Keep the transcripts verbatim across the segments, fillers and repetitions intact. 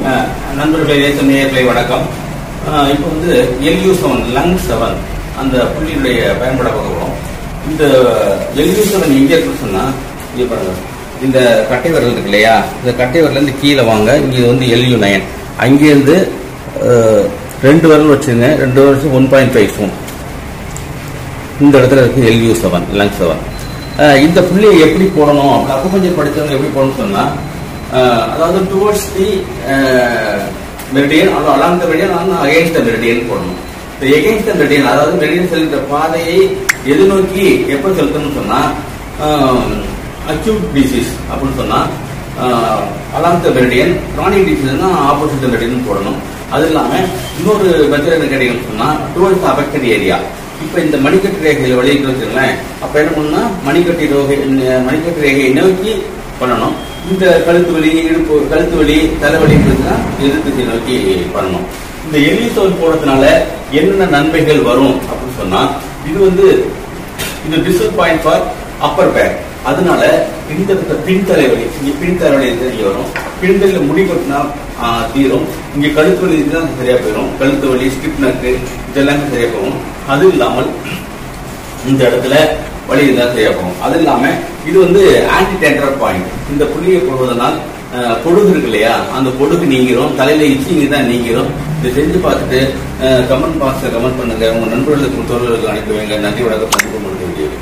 நண்பர்களே, நேயர்களே வணக்கம். இப்போ வந்து L U seven lung seven அந்த புள்ளியுடைய பயன்பாட பார்க்க போறோம். இந்த எல் யூ செவன் எங்க இருக்குன்னு சொன்னா, இங்க பாருங்க, இந்த கட்டை விரல் இருக்கு இல்லையா, இந்த கட்டை விரல இருந்து கீழே வாங்க. இங்க வந்து எல் யூ நைன், அங்கேருந்து ரெண்டு விரல் வச்சுங்க, ரெண்டு வருஷம் ஒன் பாயிண்ட் ஃபைவ் ஃபோன் இந்த இடத்துல இருக்கு L U seven lung seven. இந்த புள்ளியை எப்படி போடணும், அப்போ கொஞ்சம் படித்தவங்க எப்படி போடணும்னு சொன்னா, அதாவது towards the meridian along the meridian against the meridian போடணும். எகைன்ஸ்ட் த மெரிடியன், அதாவது மெரிடியன் செல்கிற பாதையை எது நோக்கி எப்போ செலுத்தணும்னு சொன்னா, அக்யூட் டிசீஸ் அப்படின்னு சொன்னா அலாங் த மெரிடியன், கிரானிக் டிசீஸ்னா ஆப்போசிட் த மெரிடியன் போடணும். அது இல்லாம இன்னொரு மெத்தட் என்ன கேட்டீங்கன்னு சொன்னா, டுவர்ட்ஸ் த அஃபெக்டட் ஏரியா. இப்ப இந்த மணிக்கட்டு ரேகையில் வழியிட்டு வச்சுங்களேன், அப்ப என்ன பண்ணா மணிக்கட்டு ரேகை மணிக்கட்டு ரேகையை நோக்கி பண்ணணும். இந்த கழுத்து வலி, இடுப்பு கழுத்து வலி, தலைவலி எதிர்த்து நோக்கி பண்ணணும். இந்த எல் யூ செவன் போடுறதுனால என்னென்ன நன்மைகள் வரும் அப்படின்னு சொன்னா, இது வந்து இது distal point for upper back. அதனால இந்த பின் தலைவலி, இங்க பின் தலைவலி தெரிய வரும். பின்தல முடி கொட்டினா தீரும். இங்க கழுத்து வலி தான் சரியா போயிடும். கழுத்து வலி, ஸ்கிப் நக்கு இதெல்லாமே சரியா போகும். அது இல்லாமல் இந்த இடத்துல வலி இருந்தால் சரியா போகும். அது இல்லாம இது வந்து ஆன்டி டேண்ட்ரஃப் பாயிண்ட். இந்த புள்ளியை போடுவதனால் பொடுகு இருக்கு இல்லையா, அந்த பொடுகு நீங்கிரும், தலையில இச்சிங்க தான் நீங்கிரும். இதை செஞ்சு பார்த்துட்டு கமெண்ட் பாக்ஸ்ல கமெண்ட் பண்ணுங்க, உங்க நண்பர்களுக்கு தோழர்களுக்கு அனுப்பி வைங்க. நன்றி, வணக்கம். சந்திப்பு முடிஞ்ச வீடியோ.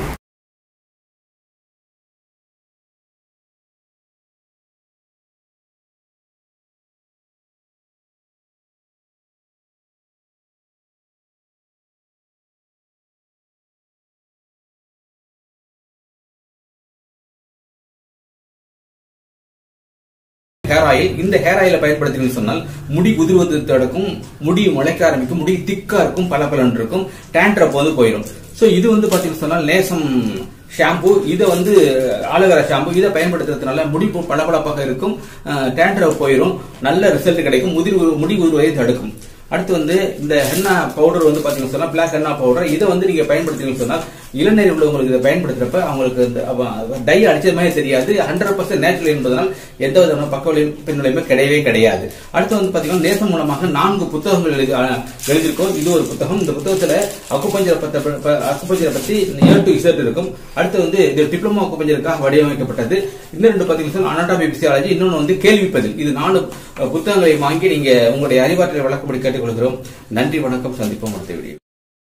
ஹேர் ஆயில், இந்த ஹேர் ஆயில பயன்படுத்தினு சொன்னால் முடி உதிர்வது தடுக்கும், முடி முளைக்க ஆரம்பிக்கும், முடி திக்கா இருக்கும், பல பலன் இருக்கும், டேண்ட்ரஃப் வந்து போயிடும். சோ இது வந்து பாத்தீங்கன்னு சொன்னால் நேசம் ஷாம்பு, இதை வந்து ஆலோவேரா ஷாம்பு, இதை பயன்படுத்துறதுனால முடி பளபளப்பாக இருக்கும், டேண்ட்ரஃப் போயிடும், நல்ல ரிசல்ட் கிடைக்கும், முதிர் முடி உதிர்வதை தடுக்கும். அடுத்து வந்து இந்த ஹென்னா பவுடர் வந்து பாத்தீங்கன்னா சொன்னா பிளாக் ஹென்னா பவுடர், இதை வந்து நீங்க பயன்படுத்தீங்கன்னு சொன்னா இளநீர் உள்ளவங்களுக்கு இதை பயன்படுத்துறப்ப அவங்களுக்கு டை அடிச்ச மாதிரி தெரியாது. ஹண்ட்ரட் பர்சன்ட் நேச்சுரல் என்பதனால் எந்த விதமான பக்க பின்விளைவுமே கிடையவே கிடையாது. அடுத்து வந்து பாத்தீங்கன்னா நேசம் மூலமாக நான்கு புத்தகங்கள் எழுதி எழுதியிருக்கோம். இது ஒரு புத்தகம். இந்த புத்தகத்துல அக்குபஞ்சரை பத்தி அக்குபஞ்சரை பத்தி ஏ டு இசட் இருக்கும். அடுத்து வந்து இது டிப்ளமோ அக்குபஞ்சருக்காக வடிவமைக்கப்பட்டது. இந்த ரெண்டு பாத்தீங்கன்னா அனாட்டமி பிசியாலஜி, இன்னொன்னு வந்து கேள்வி பதில். இது நாலு புத்தகங்களை வாங்கி நீங்க உங்களுடைய அறிவாற்றலை வழக்கப்படி கேட்டுக்கொள்கிறோம். நன்றி, வணக்கம். சந்திப்போம் அடுத்த வீடியோ.